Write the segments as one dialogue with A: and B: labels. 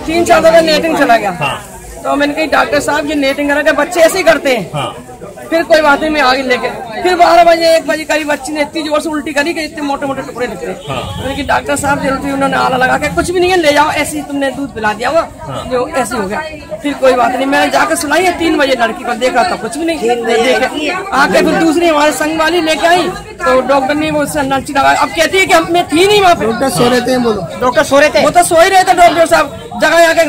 A: 3 साल का नेटिंग चला गया। तो मैंने कही डॉक्टर साहब ये नेटिंग करा के बच्चे ऐसे ही करते हैं। फिर कोई बात नहीं, मैं आगे लेके फिर 12 बजे 1 बजे करीब बच्ची ने इतनी जोर से उल्टी करी कि इतने मोटे मोटे टुकड़े निकले। मैंने कहा डॉक्टर साहब जरूरत उन्होंने आला लगा के कुछ भी नहीं है, ले जाओ, ऐसे ही तुमने दूध पिला दिया हुआ जो ऐसे हो गया। फिर कोई बात नहीं, मैंने जाकर सुलाई है 3 बजे लड़की को देखा तो कुछ भी नहीं देखे। आके फिर दूसरी हमारे संग वाली लेके आई तो डॉक्टर ने वो नर्ची लगाया। अब कहती है कि हम मैं थी नहीं वहाँ पे।
B: डॉक्टर सो रहे थे, बोलो
A: डॉक्टर सो रहे थे, वो तो सो ही रहे थे डॉक्टर साहब, जगह आके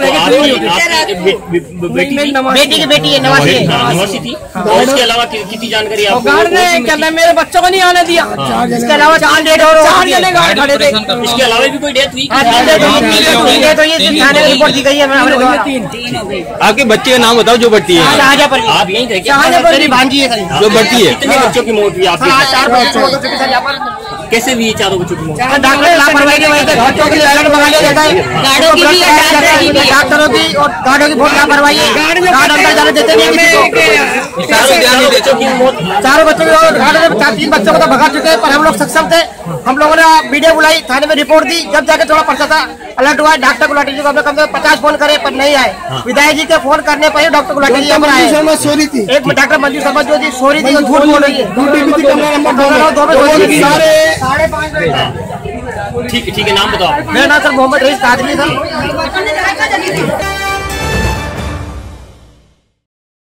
A: बेटी की बेटी है नवासी थी। इसके अलावा कितनी जानकारी आपको? गार्ड ने कहना मेरे बच्चों को नहीं आने दिया। इसके अलावा 4 जने गार्ड खड़े थे। इसके अलावा भी कोई डेथ हुई? तो ये थाने में रिपोर्ट दी गई है हमारे द्वारा। 3 हो गई।
C: आपके बच्चे का नाम बताओ जो बढ़ती है?
A: शाहजहां। आप यहीं थे? शाहजहां भांजी है
C: जो बढ़ती है।
A: कितने बच्चों की मौत हुई आपके? 4 बच्चों। कैसे हुई 4 बच्चों की मौत? डॉक्टर लापरवाही की वजह से बच्चों की अलर्ट मंगा लिया जाता है। गार्डों की डॉक्टरों की और गार्डों की बहुत लापरवाही है। गार्ड अंदर जाने देते नहीं हमें। 4 बच्चों की मौत, 4 बच्चों की गार्ड ने 3 बच्चों को तो भगा चुके हैं, पर हम लोग सक्षम थे। हम लोगों ने वीडियो बुलाई, थाने में रिपोर्ट दी, जब जाके थोड़ा पर्चा था अलर्ट हुआ। डॉक्टर गुलाटी जी को हमने कम से कम 50 फोन करे पर नहीं आए। विधायक जी के फोन करने पर डॉक्टर गुलाटी जी पर आए। एक डॉक्टर मंजू शर्मा जो जी सो रही थी, झूठ बोल रही है। ठीक है, नाम बताओ। मेरा नाम सर मोहम्मद रईस कादरी था।